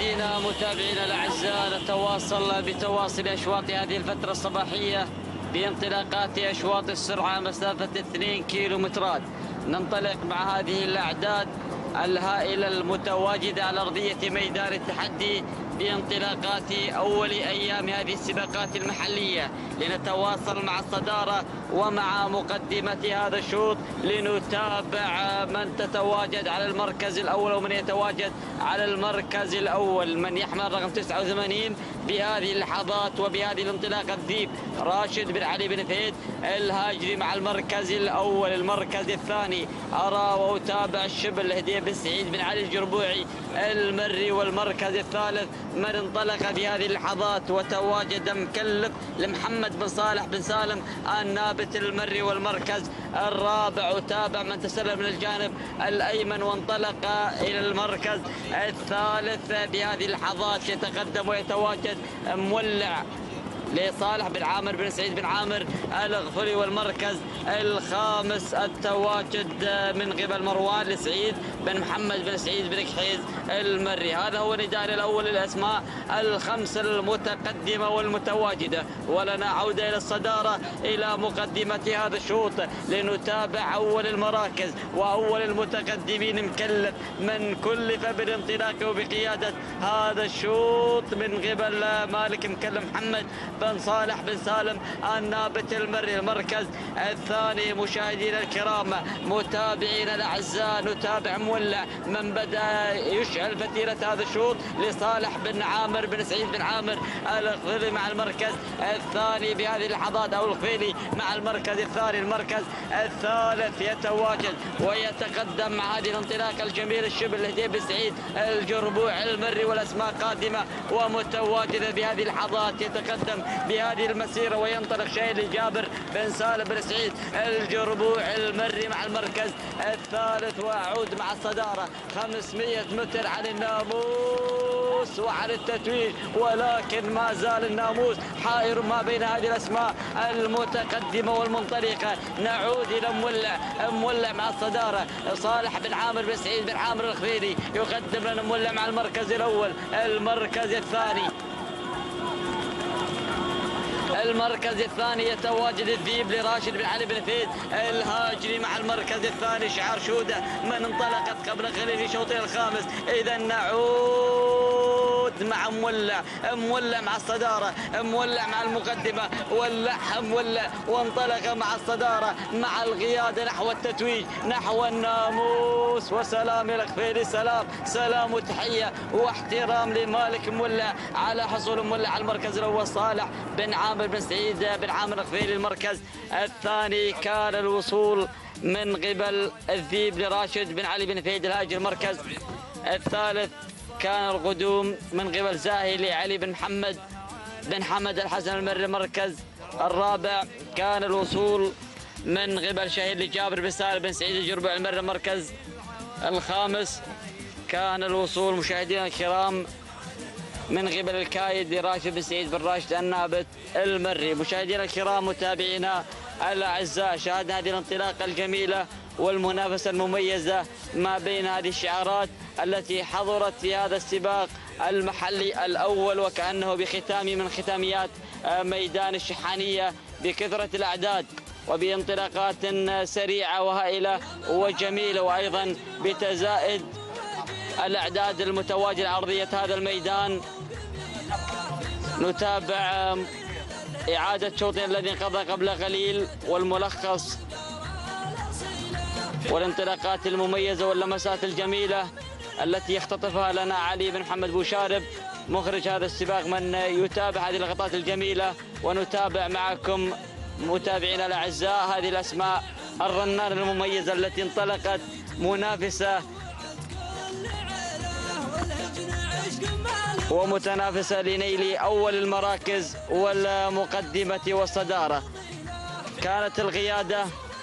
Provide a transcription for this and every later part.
متابعينا الأعزاء، نتواصل بتواصل أشواط هذه الفترة الصباحية بانطلاقات أشواط السرعة مسافة 2 كيلومترات. ننطلق مع هذه الأعداد الهائلة المتواجدة على أرضية ميدان التحدي بانطلاقات أول أيام هذه السباقات المحلية، لنتواصل مع الصدارة ومع مقدمة هذا الشوط لنتابع من تتواجد على المركز الأول ومن يتواجد على المركز الأول. من يحمل رقم 89 بهذه اللحظات وبهذه الانطلاقة الذيب راشد بن علي بن فهد الهاجري مع المركز الأول. المركز الثاني أرى وأتابع الشبل هدية بن سعيد بن علي الجربوعي المري. والمركز الثالث من انطلق بهذه اللحظات وتواجد مكلف لمحمد بن صالح بن سالم النابت المري. والمركز الرابع أتابع من تسلل من الجانب الأيمن وانطلق إلى المركز الثالث بهذه اللحظات يتقدم ويتواجد مولع لصالح بن عامر بن سعيد بن عامر الغفري. والمركز الخامس التواجد من قبل مروان لسعيد بن محمد بن سعيد بن كحيز المري. هذا هو نداء الأول للأسماء الخمس المتقدمة والمتواجدة، ولنا عودة إلى الصدارة إلى مقدمة هذا الشوط لنتابع أول المراكز وأول المتقدمين مكلف من كلف بالانطلاق وبقيادة هذا الشوط من قبل مالك مكلف محمد بن صالح بن سالم النابت المري. المركز الثاني مشاهدينا الكرام متابعينا الاعزاء نتابع مولع من بدا يشعل فتيله هذا الشوط لصالح بن عامر بن سعيد بن عامر الغفيلي مع المركز الثاني بهذه اللحظات، او الغفيلي مع المركز الثاني. المركز الثالث يتواجد ويتقدم مع هذه الانطلاقه الجميله الشبل الهديه بن سعيد الجربوع المري، والاسماء قادمه ومتواجده بهذه اللحظات. يتقدم بهذه المسيرة وينطلق شايل جابر بن سالم بن سعيد الجربوع المري مع المركز الثالث. وأعود مع الصدارة 500 متر عن الناموس وعن التتويج، ولكن ما زال الناموس حائر ما بين هذه الأسماء المتقدمة والمنطلقة. نعود إلى مولع مع الصدارة صالح بن عامر بن سعيد بن عامر الغفيري يقدم لنا مولع مع المركز الأول. المركز الثاني يتواجد الذيب لراشد بن علي بن فهد الهاجري مع المركز الثاني شعار شودة من انطلقت قبل قليل شوطين الخامس. إذا نعود مع مولع مع الصدارة، مولع مع المقدمة، ولعها مولع وانطلق مع الصدارة مع القيادة نحو التتويج نحو الناموس. وسلام يا الغفيري، سلام وتحية واحترام لمالك مولع على حصول مولع على المركز الأول. صالح بن عامر بن سعيد بن عامر الغفيري. المركز الثاني كان الوصول من قبل الذيب لراشد بن علي بن فهد الهاجري. المركز الثالث كان القدوم من قبل زاهي لعلي بن محمد بن حمد الحسن المري. المركز الرابع كان الوصول من قبل شهيد لجابر بن سالم بن سعيد الجربوع المري. المركز الخامس كان الوصول مشاهدينا الكرام من قبل الكايد لراشد بن سعيد بن راشد النابت المري. مشاهدينا الكرام متابعينا الاعزاء، شاهدنا هذه الانطلاقه الجميله والمنافسه المميزه ما بين هذه الشعارات التي حضرت في هذا السباق المحلي الاول، وكانه بختام من ختاميات ميدان الشحانيه بكثره الاعداد وبانطلاقات سريعه وهائله وجميله، وايضا بتزايد الاعداد المتواجده على ارضيه هذا الميدان. نتابع اعاده شوطين الذي انقضى قبل قليل والملخص والانطلاقات المميزه واللمسات الجميله التي يختطفها لنا علي بن محمد بوشارب مخرج هذا السباق من يتابع هذه اللقطات الجميله. ونتابع معكم متابعينا الاعزاء هذه الاسماء الرنانه المميزه التي انطلقت منافسه ومتنافسة لنيل أول المراكز والمقدمة والصدارة. كانت القيادة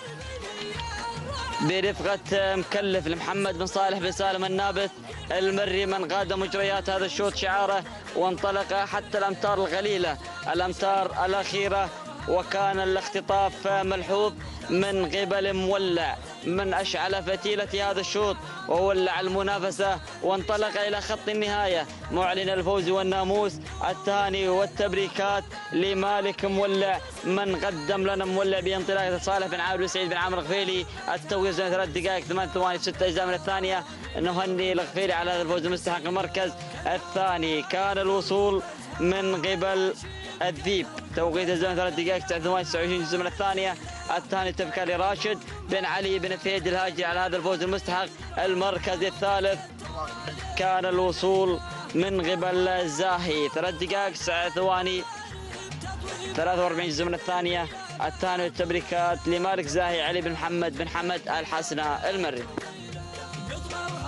برفقة مكلف لمحمد بن صالح بن سالم النابت المري من قاد مجريات هذا الشوط شعاره، وانطلق حتى الأمتار القليلة، الأمتار الأخيرة وكان الاختطاف ملحوظ من قبل مولع، من أشعل فتيلة هذا الشوط وولع المنافسة وانطلق إلى خط النهاية معلن الفوز والناموس. التهاني والتبريكات لمالك مولع، من قدم لنا مولع بانطلاقة صالح بن عامر وسعيد بن عامر الغفيلي. التوقيت 3 دقائق 8 ثواني 6 أجزاء من الثانية. نهني الغفيلي على هذا الفوز المستحق المركز الثاني. كان الوصول من قبل الذيب، توقيت الزمن 3 دقائق 9 ثواني 29 جزء من الثانية. الثاني تبكى لراشد بن علي بن فهيد الهاجري على هذا الفوز المستحق المركز الثالث. كان الوصول من قبل الزاهي 3 دقائق 9 ثواني 43 جزء من الثانية. الثاني والتبريكات لمالك زاهي علي بن محمد بن حمد الحسنة المري.